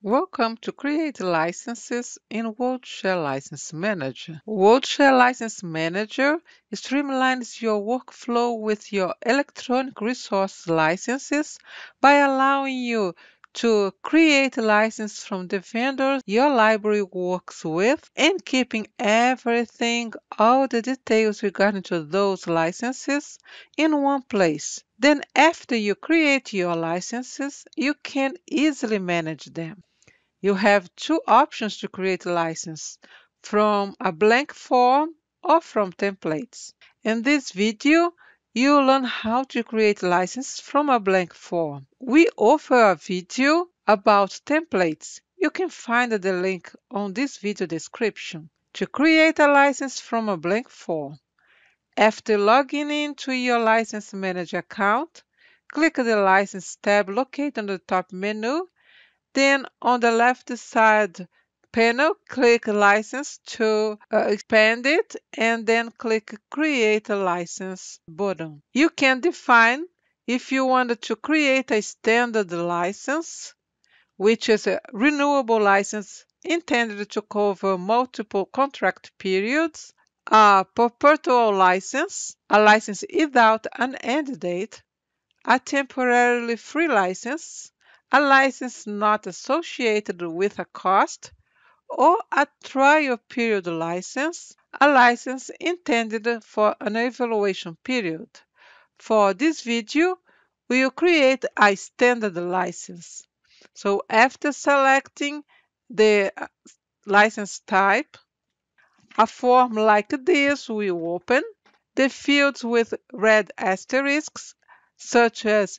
Welcome to Create Licenses in WorldShare License Manager. WorldShare License Manager streamlines your workflow with your electronic resource licenses by allowing you to create a license from the vendors your library works with and keeping everything, all the details regarding to those licenses in one place. Then after you create your licenses, you can easily manage them. You have two options to create a license, from a blank form or from templates. In this video, you'll learn how to create license from a blank form. We offer a video about templates. You can find the link on this video description. To create a license from a blank form, after logging into your License Manager account, click the License tab located on the top menu. Then on the left side panel, click License to expand it and then click Create a License button. You can define if you wanted to create a standard license, which is a renewable license intended to cover multiple contract periods, a perpetual license, a license without an end date, a temporarily free license, a license not associated with a cost, or a trial period license, a license intended for an evaluation period. For this video, we will create a standard license. So after selecting the license type, a form like this will open. The fields with red asterisks, such as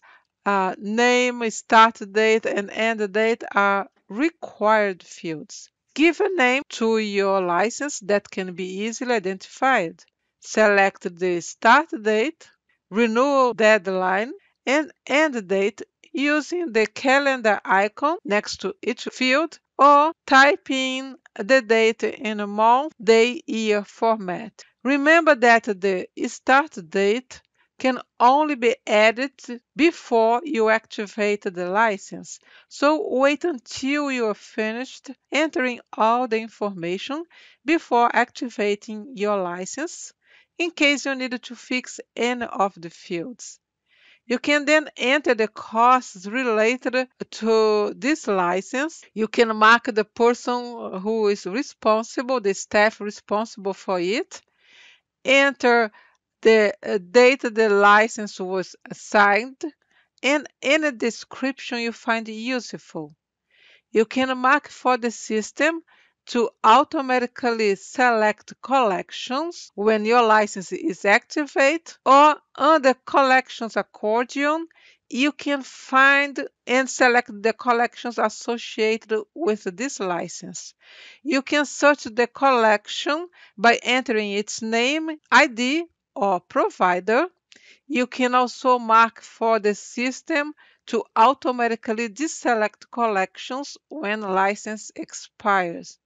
name, start date, and end date, are required fields. Give a name to your license that can be easily identified. Select the start date, renewal deadline, and end date using the calendar icon next to each field, or type in the date in a month, day, year format. Remember that the start date can only be added before you activate the license. So wait until you are finished entering all the information before activating your license, in case you need to fix any of the fields. You can then enter the costs related to this license. You can mark the person who is responsible, the staff responsible for it. Enter the date the license was assigned and any description you find useful. You can mark for the system to automatically select collections when your license is activated, or under collections accordion, you can find and select the collections associated with this license. You can search the collection by entering its name, ID, or provider. You can also mark for the system to automatically deselect collections when license expires.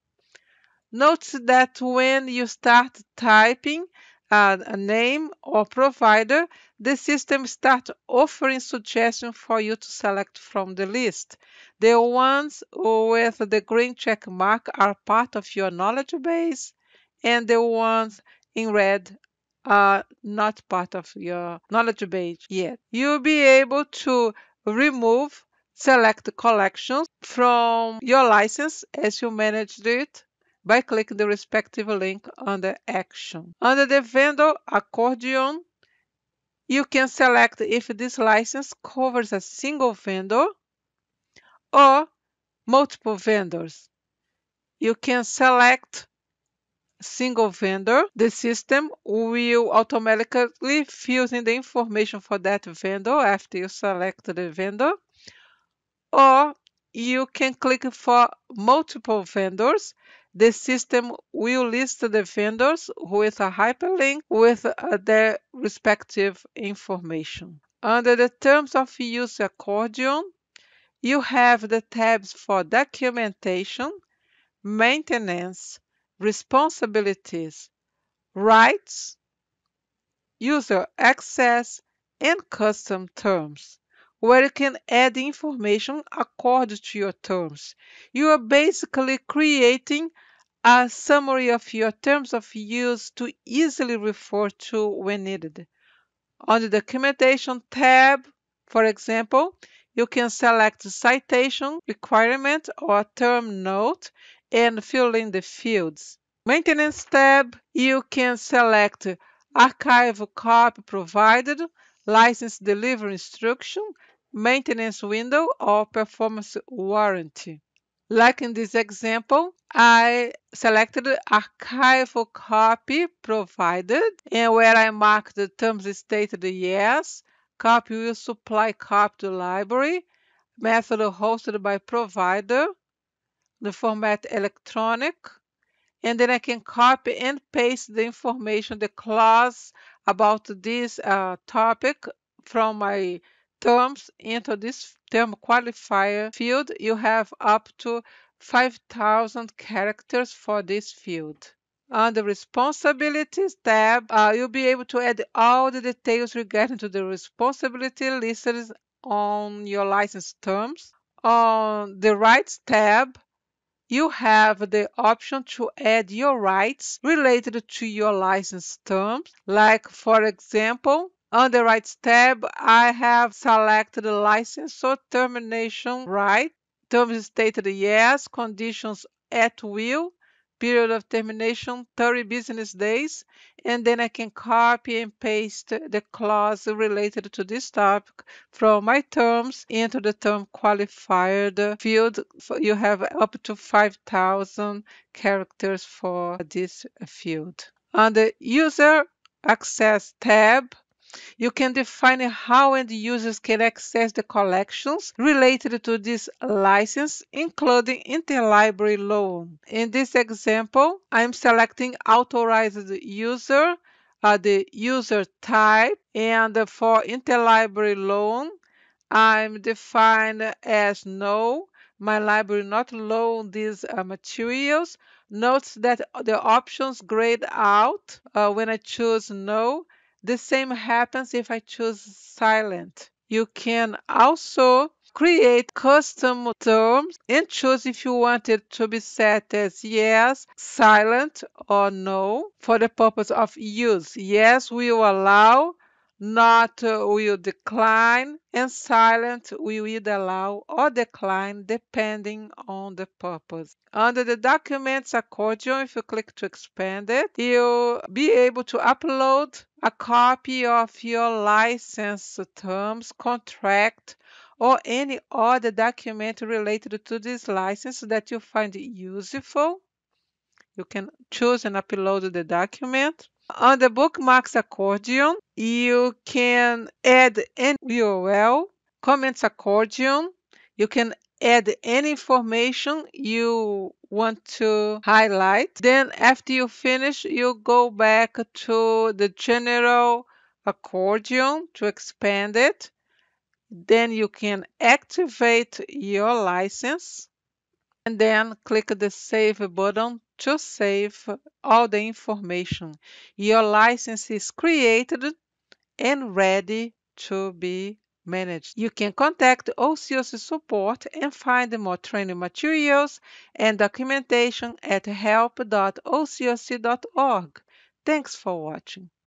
Note that when you start typing a name or provider, the system starts offering suggestions for you to select from the list. The ones with the green check mark are part of your knowledge base, and the ones in red are not part of your knowledge base yet. You'll be able to remove select collections from your license as you managed it by clicking the respective link under Action. Under the vendor accordion, you can select if this license covers a single vendor or multiple vendors. You can select single vendor. The system will automatically fill in the information for that vendor after you select the vendor. Or you can click for multiple vendors. The system will list the vendors with a hyperlink with their respective information. Under the Terms of Use accordion, you have the tabs for documentation, maintenance, responsibilities, rights, user access, and custom terms. where you can add information according to your terms. You are basically creating a summary of your terms of use to easily refer to when needed. On the Documentation tab, for example, you can select the citation requirement or term note and fill in the fields. Maintenance tab, you can select archive copy provided, license delivery instruction, maintenance window, or performance warranty. Like in this example, I selected archival copy provided, and where I marked the terms stated yes, copy will supply copy to library, method hosted by provider, the format electronic, and then I can copy and paste the information, the clause about this topic from my terms into this term qualifier field. You have up to 5,000 characters for this field. On the Responsibilities tab, you'll be able to add all the details regarding to the responsibility listed on your license terms. On the Rights tab, you have the option to add your rights related to your license terms. Like, for example, on the Rights tab, I have selected the license or termination right. Terms stated yes, conditions at will, period of termination 30 business days, and then I can copy and paste the clause related to this topic from my terms into the term qualified field. You have up to 5,000 characters for this field. On the User Access tab, you can define how end users can access the collections related to this license, including interlibrary loan. In this example, I'm selecting authorized user, the user type, and for interlibrary loan, I'm defined as no. My library not loan these materials. Note that the options grayed out when I choose no. The same happens if I choose silent. You can also create custom terms and choose if you want it to be set as yes, silent, or no for the purpose of use. Yes will allow, not will decline, and silent will either allow or decline depending on the purpose. Under the Documents accordion, if you click to expand it, you'll be able to upload a copy of your license terms, contract, or any other document related to this license that you find useful. You can choose and upload the document. On the Bookmarks accordion, you can add any URL. Comments accordion, you can add any information you want to highlight. Then after you finish, you go back to the general accordion to expand it. Then you can activate your license and then click the Save button to save all the information. Your license is created and ready to be managed. You can contact OCLC support and find more training materials and documentation at help.oclc.org. Thanks for watching.